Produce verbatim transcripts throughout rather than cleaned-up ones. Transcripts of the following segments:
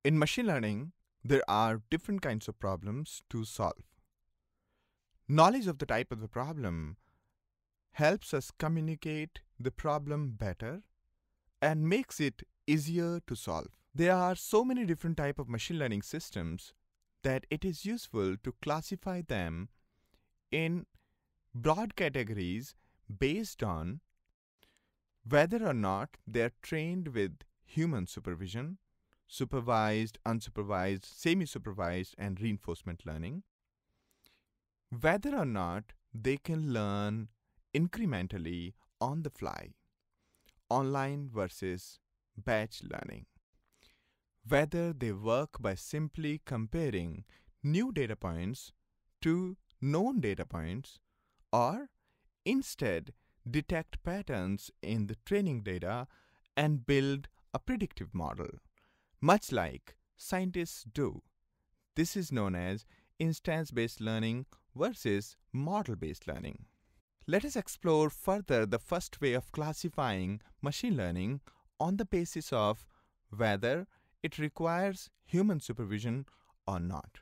In machine learning, there are different kinds of problems to solve. Knowledge of the type of the problem helps us communicate the problem better and makes it easier to solve. There are so many different types of machine learning systems that it is useful to classify them in broad categories based on whether or not they are trained with human supervision, supervised, unsupervised, semi-supervised, and reinforcement learning, whether or not they can learn incrementally on the fly, online versus batch learning, whether they work by simply comparing new data points to known data points, or instead detect patterns in the training data and build a predictive model, much like scientists do. This is known as instance-based learning versus model-based learning. Let us explore further the first way of classifying machine learning on the basis of whether it requires human supervision or not.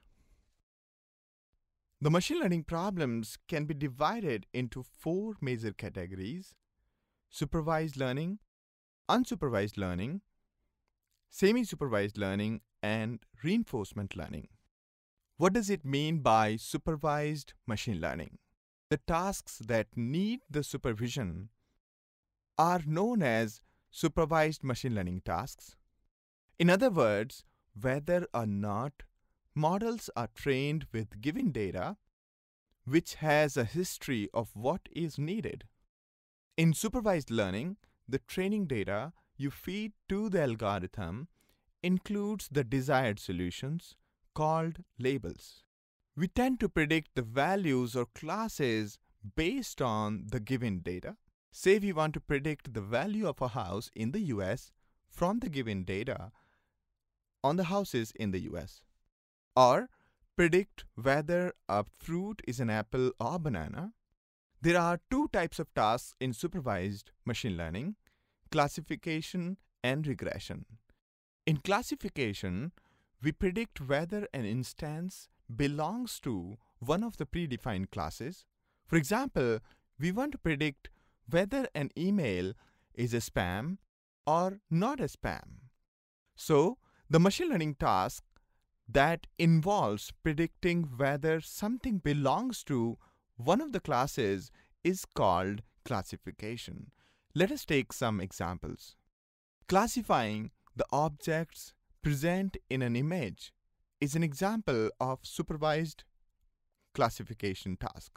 The machine learning problems can be divided into four major categories: supervised learning, unsupervised learning, semi-supervised learning, and reinforcement learning. What does it mean by supervised machine learning? The tasks that need the supervision are known as supervised machine learning tasks. In other words, whether or not models are trained with given data which has a history of what is needed. In supervised learning, the training data you feed to the algorithm includes the desired solutions called labels. We tend to predict the values or classes based on the given data. Say we want to predict the value of a house in the U S from the given data on the houses in the U S, or predict whether a fruit is an apple or banana. There are two types of tasks in supervised machine learning: classification and regression. In classification, we predict whether an instance belongs to one of the predefined classes. For example, we want to predict whether an email is a spam or not a spam. So, the machine learning task that involves predicting whether something belongs to one of the classes is called classification. Let us take some examples. Classifying the objects present in an image is an example of supervised classification task.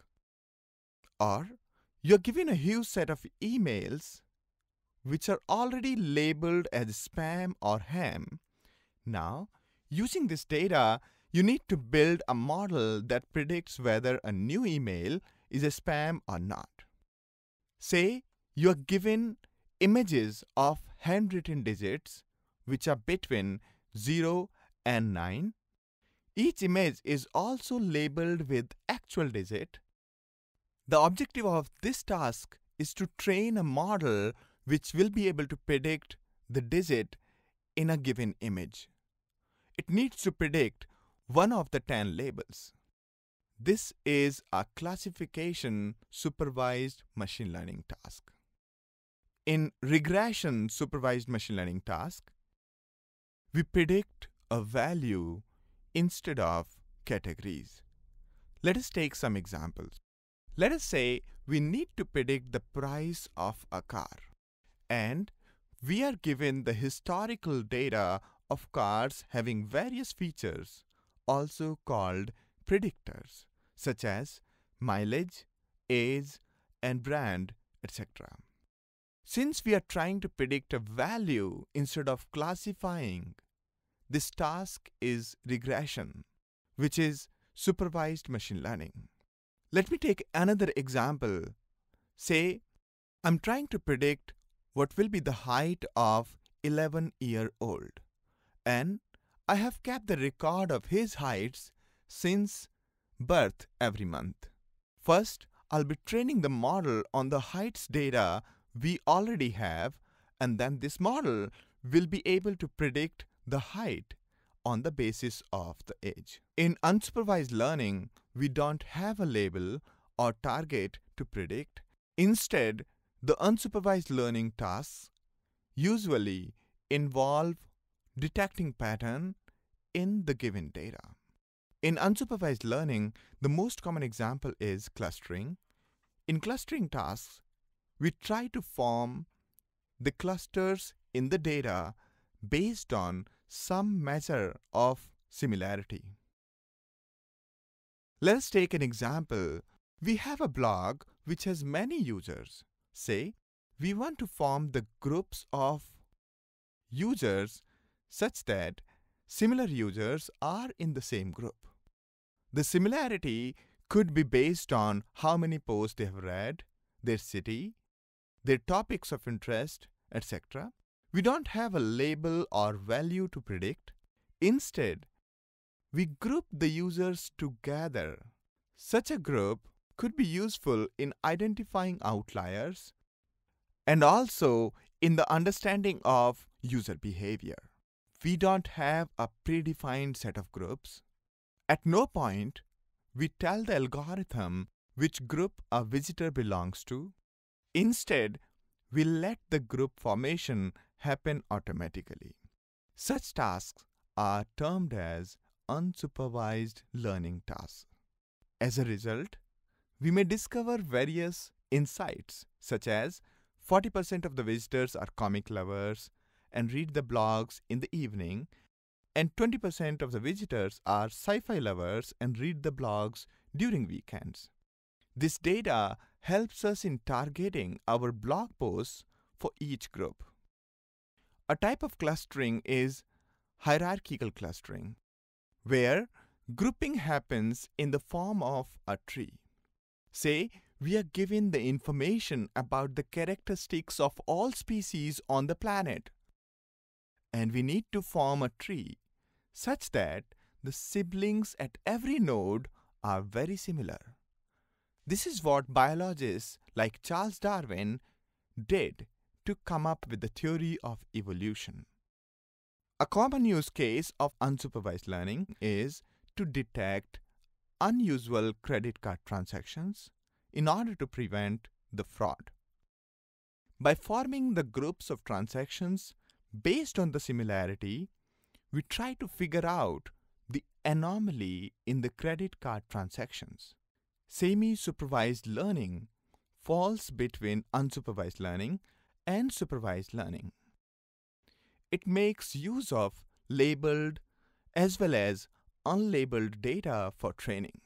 Or you're given a huge set of emails which are already labeled as spam or ham. Now, using this data, you need to build a model that predicts whether a new email is a spam or not. Say you are given images of handwritten digits which are between zero and nine. Each image is also labeled with actual digit. The objective of this task is to train a model which will be able to predict the digit in a given image. It needs to predict one of the ten labels. This is a classification supervised machine learning task. In regression supervised machine learning task, we predict a value instead of categories. Let us take some examples. Let us say we need to predict the price of a car, and we are given the historical data of cars having various features, also called predictors, such as mileage, age, and brand, et cetera. Since we are trying to predict a value instead of classifying, this task is regression, which is supervised machine learning. Let me take another example. Say, I'm trying to predict what will be the height of eleven-year-old, and I have kept the record of his heights since birth every month. First, I'll be training the model on the heights data we already have, and then this model will be able to predict the height on the basis of the age. In unsupervised learning, we don't have a label or target to predict. Instead, the unsupervised learning tasks usually involve detecting pattern in the given data. In unsupervised learning, the most common example is clustering. In clustering tasks, we try to form the clusters in the data based on some measure of similarity. Let us take an example. We have a blog which has many users. Say, we want to form the groups of users such that similar users are in the same group. The similarity could be based on how many posts they have read, their city, their topics of interest, et cetera. We don't have a label or value to predict. Instead, we group the users together. Such a group could be useful in identifying outliers and also in the understanding of user behavior. We don't have a predefined set of groups. At no point we tell the algorithm which group a visitor belongs to. Instead, we let the group formation happen automatically. Such tasks are termed as unsupervised learning tasks. As a result, we may discover various insights such as forty percent of the visitors are comic lovers and read the blogs in the evening, and twenty percent of the visitors are sci-fi lovers and read the blogs during weekends. This data helps us in targeting our blog posts for each group. A type of clustering is hierarchical clustering, where grouping happens in the form of a tree. Say, we are given the information about the characteristics of all species on the planet, and we need to form a tree such that the siblings at every node are very similar. This is what biologists like Charles Darwin did to come up with the theory of evolution. A common use case of unsupervised learning is to detect unusual credit card transactions in order to prevent the fraud. By forming the groups of transactions based on the similarity, we try to figure out the anomaly in the credit card transactions. Semi-supervised learning falls between unsupervised learning and supervised learning. It makes use of labeled as well as unlabeled data for training.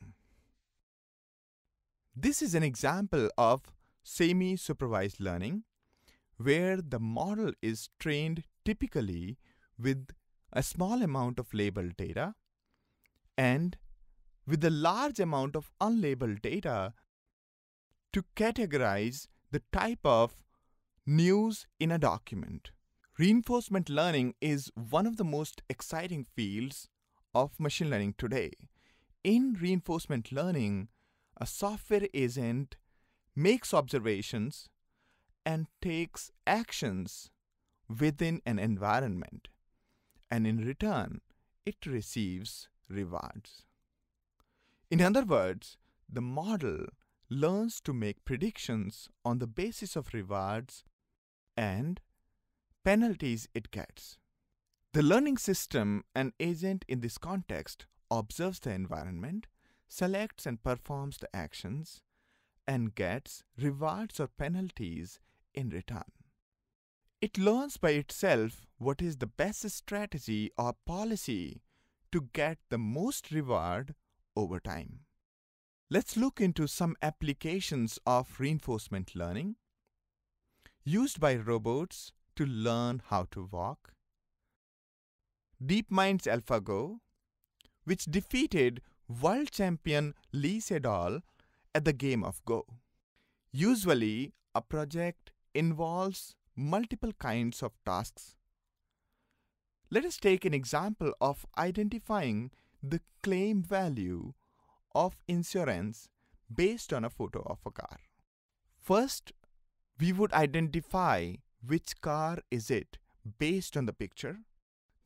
This is an example of semi-supervised learning, where the model is trained typically with a small amount of labeled data and with a large amount of unlabeled data to categorize the type of news in a document. Reinforcement learning is one of the most exciting fields of machine learning today. In reinforcement learning, a software agent makes observations and takes actions within an environment, and in return, it receives rewards. In other words, the model learns to make predictions on the basis of rewards and penalties it gets. The learning system and agent in this context observes the environment, selects and performs the actions, and gets rewards or penalties in return. It learns by itself what is the best strategy or policy to get the most reward over time. Let's look into some applications of reinforcement learning used by robots to learn how to walk. DeepMind's AlphaGo, which defeated world champion Lee Sedol at the game of Go. Usually, a project involves multiple kinds of tasks. Let us take an example of identifying the claim value of insurance based on a photo of a car. First, we would identify which car is it based on the picture.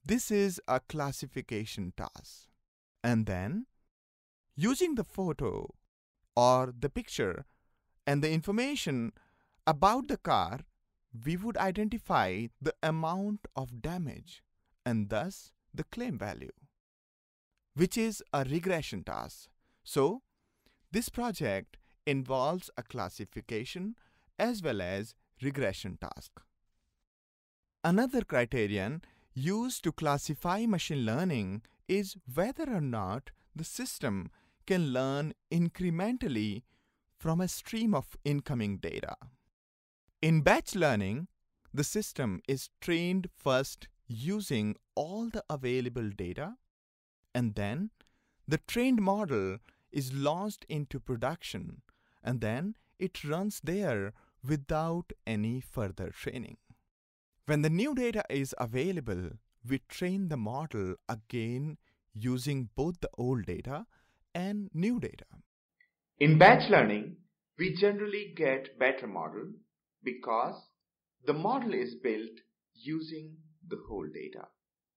This is a classification task. And then, using the photo or the picture and the information about the car, we would identify the amount of damage and thus the claim value, which is a regression task. So, this project involves a classification as well as regression task. Another criterion used to classify machine learning is whether or not the system can learn incrementally from a stream of incoming data. In batch learning, the system is trained first using all the available data, and then the trained model is launched into production, and then it runs there without any further training. When the new data is available, we train the model again using both the old data and new data. In batch learning, we generally get better model because the model is built using the whole data.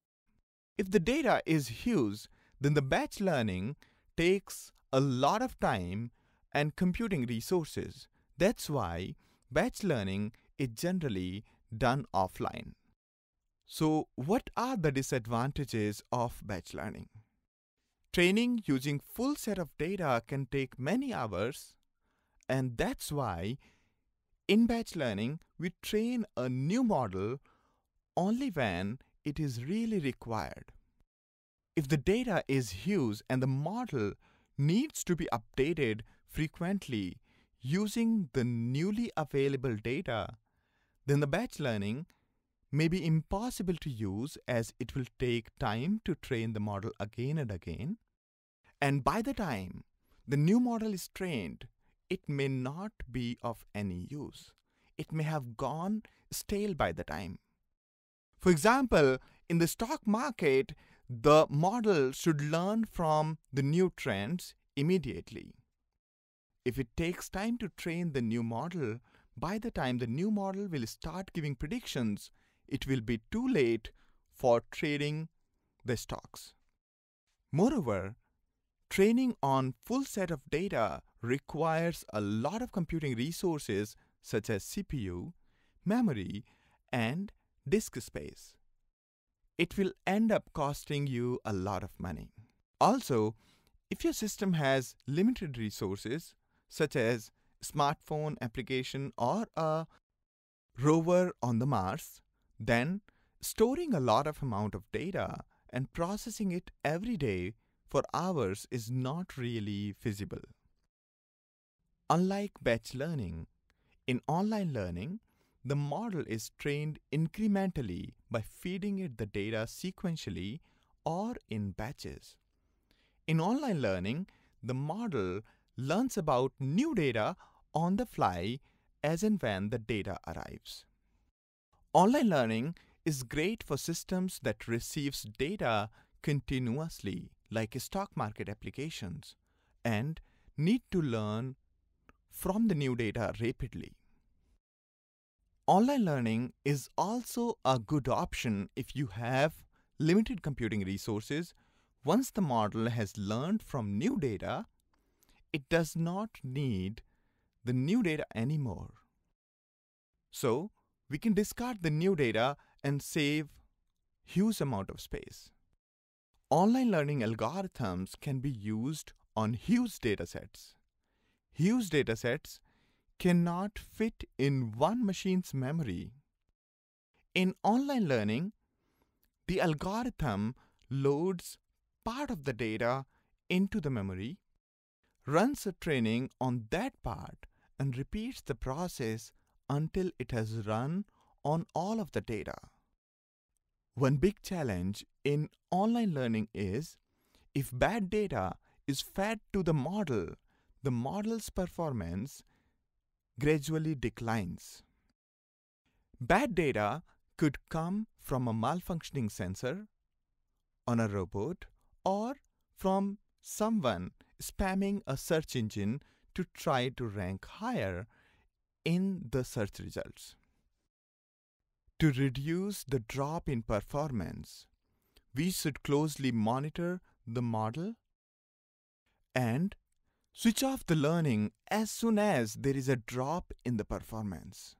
If the data is huge, then the batch learning takes a lot of time and computing resources. That's why batch learning is generally done offline. So, what are the disadvantages of batch learning? Training using full set of data can take many hours, and that's why in batch learning we train a new model only when it is really required. If the data is huge and the model needs to be updated frequently using the newly available data, then the batch learning may be impossible to use as it will take time to train the model again and again. And by the time the new model is trained, it may not be of any use. It may have gone stale by the time. For example, in the stock market, the model should learn from the new trends immediately. If it takes time to train the new model, by the time the new model will start giving predictions, it will be too late for trading the stocks. Moreover, training on full set of data requires a lot of computing resources such as C P U, memory, and disk space. It will end up costing you a lot of money. Also, if your system has limited resources such as smartphone application or a rover on the Mars, then storing a lot of amount of data and processing it every day for hours is not really feasible. Unlike batch learning, in online learning, the model is trained incrementally by feeding it the data sequentially or in batches. In online learning, the model learns about new data on the fly as and when the data arrives. Online learning is great for systems that receives data continuously, like stock market applications, and need to learn from the new data rapidly. Online learning is also a good option if you have limited computing resources. Once the model has learned from new data, it does not need the new data anymore. So, we can discard the new data and save huge amount of space. Online learning algorithms can be used on huge datasets. Huge datasets cannot fit in one machine's memory. In online learning, the algorithm loads part of the data into the memory, runs a training on that part, and repeats the process until it has run on all of the data. One big challenge in online learning is if bad data is fed to the model, the model's performance gradually declines. Bad data could come from a malfunctioning sensor on a robot or from someone spamming a search engine to try to rank higher in the search results. To reduce the drop in performance, we should closely monitor the model and switch off the learning as soon as there is a drop in the performance.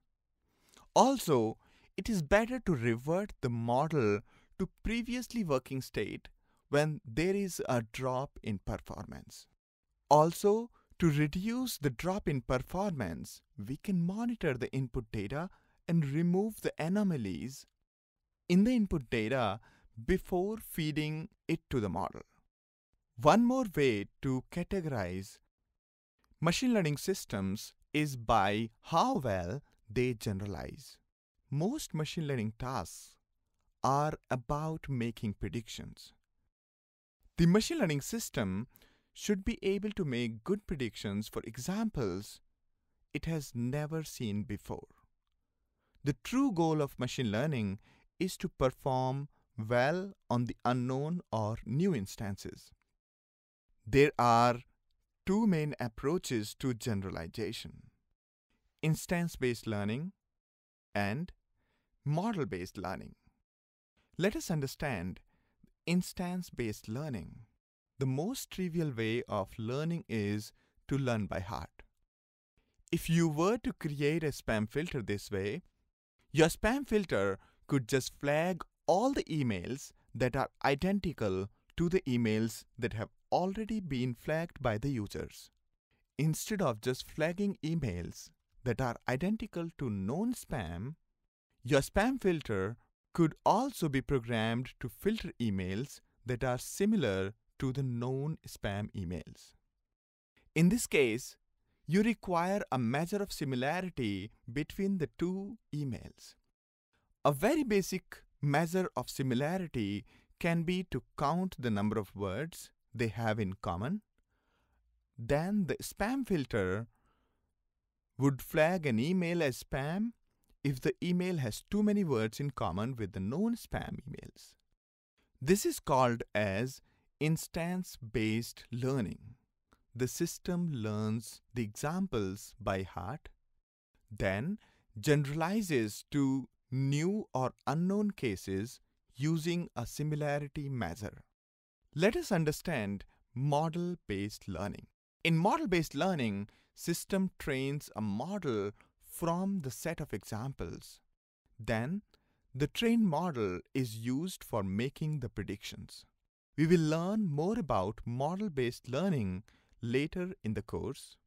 Also, it is better to revert the model to previously working state when there is a drop in performance. Also, to reduce the drop in performance, we can monitor the input data and remove the anomalies in the input data before feeding it to the model. One more way to categorize machine learning systems is by how well they generalize. Most machine learning tasks are about making predictions. The machine learning system should be able to make good predictions for examples it has never seen before. The true goal of machine learning is to perform well on the unknown or new instances. There are two main approaches to generalization: instance-based learning and model-based learning. Let us understand instance-based learning. The most trivial way of learning is to learn by heart. If you were to create a spam filter this way, your spam filter could just flag all the emails that are identical to the emails that have already been flagged by the users. Instead of just flagging emails that are identical to known spam, your spam filter could also be programmed to filter emails that are similar to the known spam emails. In this case, you require a measure of similarity between the two emails. A very basic measure of similarity can be to count the number of words they have in common. Then the spam filter would flag an email as spam if the email has too many words in common with the known spam emails. This is called as instance-based learning. The system learns the examples by heart, then generalizes to new or unknown cases using a similarity measure. Let us understand model-based learning. In model-based learning, system trains a model from the set of examples. Then, the trained model is used for making the predictions. We will learn more about model-based learning later in the course.